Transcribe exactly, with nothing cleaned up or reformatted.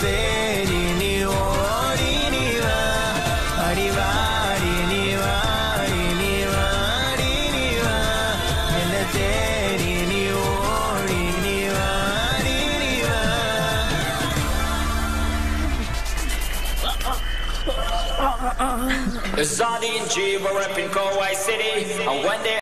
தேடி நீ ஓடி நீ வா அடி வாடி நீ வாடி நீ வாடி நீ வா என்ன தேடி நீ ஓடி நீ வாடி நீ வா. It's Zadi and G, we're up in Galway City, and when they